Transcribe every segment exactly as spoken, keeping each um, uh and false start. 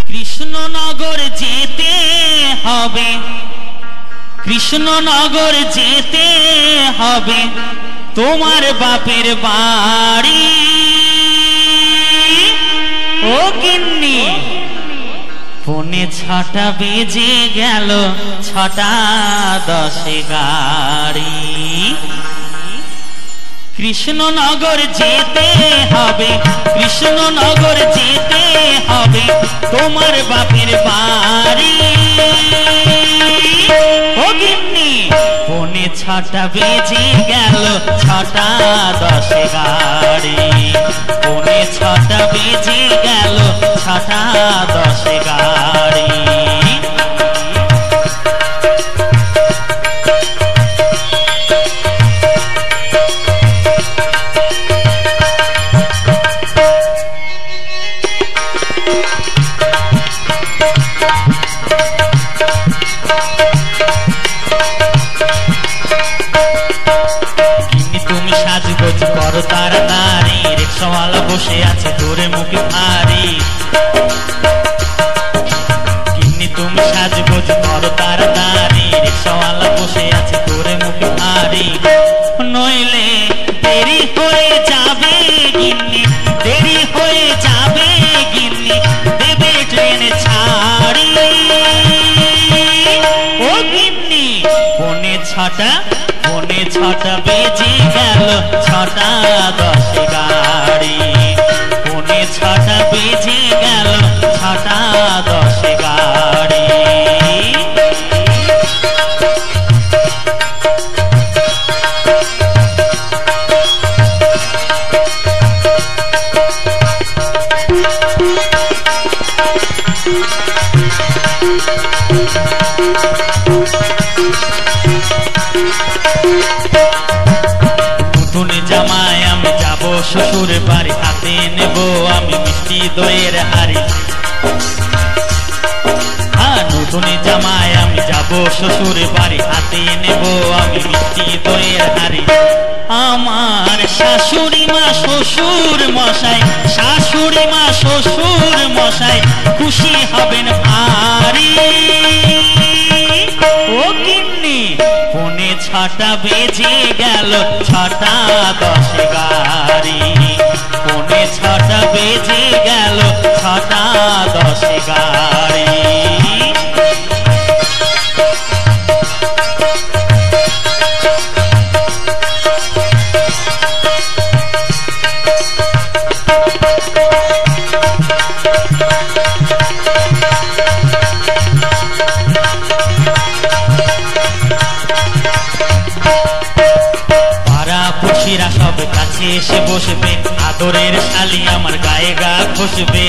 কৃষ্ণনগর যেতে হবে, কৃষ্ণনগর যেতে হবে তোমার বাপের বাড়ি। ও গিন্নি, পৌনে ছটা বেজে গেল, ছটা দশে গাড়ি। কৃষ্ণনগর যেতে হবে, কৃষ্ণনগর যেতে হবে তোমার বাপের বাড়ি। ও গিন্নি, পৌনে ছটা বেজে গেল, ছটা দশে গাড়ি। পৌনে ছটা বেজে গেল, ছটা দশে গাড়ি। তুমি সাজগোজ করো তাড়াতাড়ি, রিক্সাওয়ালা বসে আছে ধরে মুখে ভারী। গিন্নি তুমি সাজগোজ করো তাড়াতাড়ি, রিক্সাওয়ালা বসে আছে ধরে মুখে ভারী। নইলে দেরি হয়ে যাবে গিন্নি, দেরি হয়ে যাবে গিন্নি, দেবে ট্রেনে ছাড়ি। ও গিন্নি, পৌনে ছটা, পৌনে ছটা বেজে গেল, ছটা দশে গাড়ি। পৌনে ছটা বেজে গেল, ছটা দশে গাড়ি। নতুন জামাই আমি যাব শ্বশুর বাড়ি, হাতে নেব আমি মিষ্টি দইয়ের হাড়ি। হ্যাঁ, নতুন জামাই আমি যাব শ্বশুর বাড়ি, হাতে নেব আমি মিষ্টি দইয়ের হাড়ি। আমার শাশুড়ি মা শ্বশুর মশাই, শাশুড়ি মা শ্বশুর মশাই খুশি হবেন ভারী। ও গিন্নি, পৌনে ছটা বেজে গেল, ছটা দশে গাড়ি। পৌনে ছটা বেজে গেল, ছটা দশে গাড়ি। পাড়াপড়শিরা সব কাছে এসে বসবে, আদরের শালি আমার গায়ে গা ঘষবে।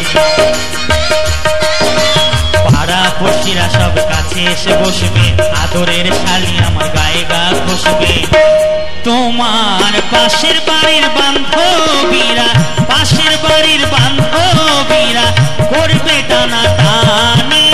পাড়াপড়শিরা সব কাছে এসে বসবে, আদরের শালি আমার গায়ে গা ঘষবে। তোমার পাশের বাড়ির বান্ধবীরা, পাশের বাড়ির বান্ধবীরা করবে টানা টানি।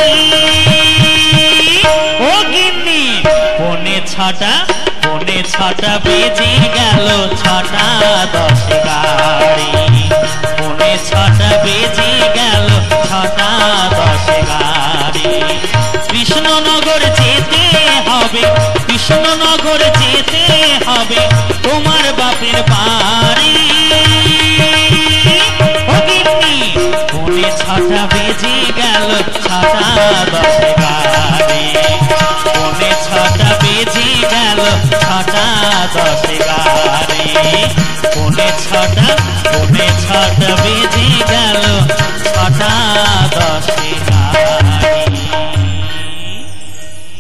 ও গিন্নি, পৌনে ছটা, পৌনে ছটা বেজে গেল, ছটা দশে গাড়ি। পৌনে ছটা বেজে গেল, ছটা দশে গাড়ি। কৃষ্ণনগর যেতে হবে, কৃষ্ণনগর যেতে হবে তোমার বাপের বাড়ি। ও গিন্নি, পৌনে ছটা বেজে গেল, ছটা দশে গাড়ি। পৌনে ছটা বেজে গেল, ছটা দশে গাড়ি। পৌনে ছটা, পৌনে ছটা বেজে গেল, ছটা দশে গাড়ি।